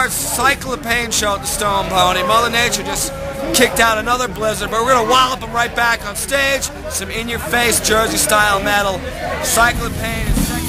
first Cycle of Pain show at the Stone Pony. Mother Nature just kicked out another blizzard, but we're going to wallop them right back on stage. Some in-your-face Jersey-style metal. Cycle of Pain is second.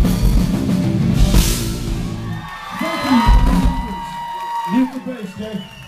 Mute the bass, Dave.